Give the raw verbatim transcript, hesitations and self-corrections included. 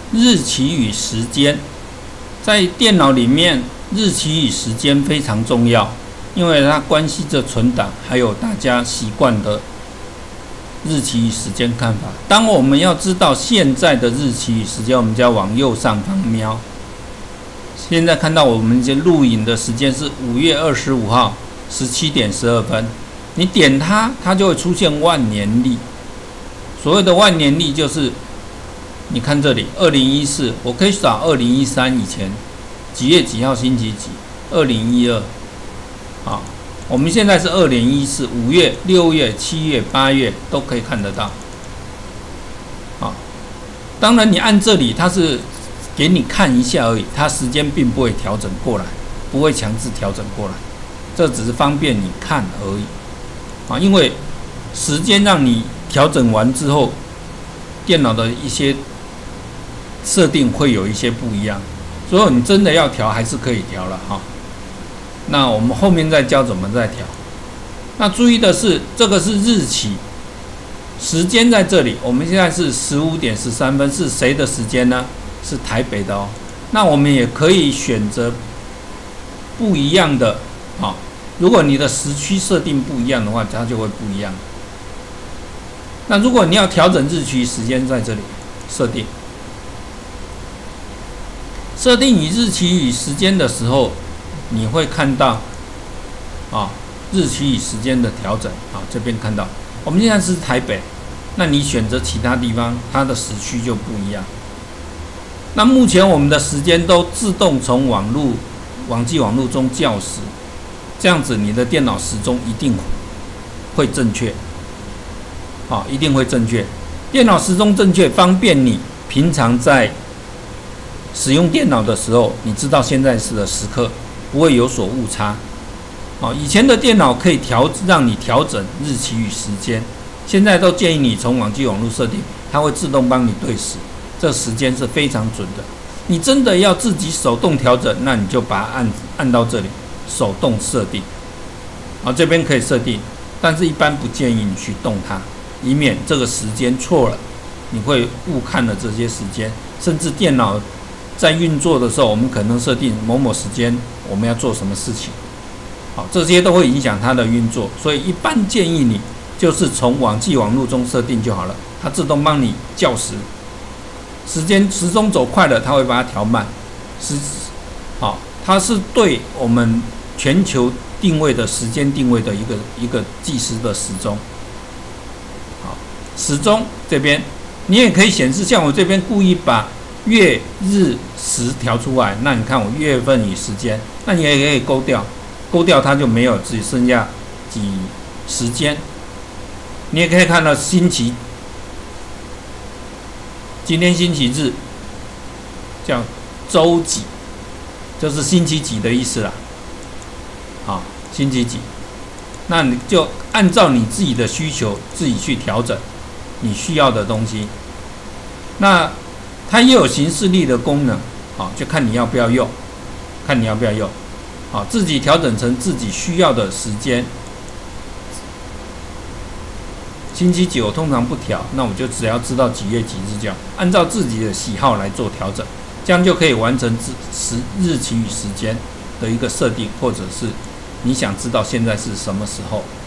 日期与时间，在电脑里面，日期与时间非常重要，因为它关系着存档，还有大家习惯的日期与时间看法。当我们要知道现在的日期与时间，我们就要往右上方瞄。现在看到我们这录影的时间是五月二十五号十七点十二分，你点它，它就会出现万年历。所谓的万年历就是，你看这里二零一四，我可以找二零一三以前几月几号星期几，二零一二，好，我们现在是二零一四，五月、六月、七月、八月都可以看得到。好，当然你按这里，它是给你看一下而已，它时间并不会调整过来，不会强制调整过来，这只是方便你看而已。啊，因为时间让你调整完之后，电脑的一些设定会有一些不一样，所以你真的要调还是可以调了哈。那我们后面再教怎么再调。那注意的是，这个是日期，时间在这里，我们现在是十五点十三分，是谁的时间呢？是台北的哦。那我们也可以选择不一样的啊。如果你的时区设定不一样的话，它就会不一样。那如果你要调整日期时间，在这里设定，设定与日期与时间的时候，你会看到啊日期与时间的调整啊，这边看到，我们现在是台北，那你选择其他地方，它的时区就不一样。那目前我们的时间都自动从网络、网际网络中校时，这样子你的电脑时钟一定会正确。好，一定会正确。电脑时钟正确，方便你平常在使用电脑的时候，你知道现在是的时刻，不会有所误差。好，以前的电脑可以调让你调整日期与时间，现在都建议你从网际网络设定，它会自动帮你对时，这时间是非常准的。你真的要自己手动调整，那你就把它按按到这里，手动设定。好，这边可以设定，但是一般不建议你去动它。以免这个时间错了，你会误看了这些时间，甚至电脑在运作的时候，我们可能设定某某时间我们要做什么事情，好，这些都会影响它的运作，所以一般建议你就是从网际网络中设定就好了，它自动帮你校时，时间时钟走快了，它会把它调慢，时，好，它是对我们全球定位的时间定位的一个一个计时的时钟。时钟这边，你也可以显示，像我这边故意把月、日、时调出来，那你看我月份与时间，那你也可以勾掉，勾掉它就没有，只剩下几时间。你也可以看到星期，今天星期日，叫周几，就是星期几的意思啦。好，星期几，那你就按照你自己的需求自己去调整。你需要的东西，那它也有行事历的功能，好，就看你要不要用，看你要不要用，好，自己调整成自己需要的时间。星期几我通常不调，那我就只要知道几月几日，就好，按照自己的喜好来做调整，这样就可以完成时日期与时间的一个设定，或者是你想知道现在是什么时候。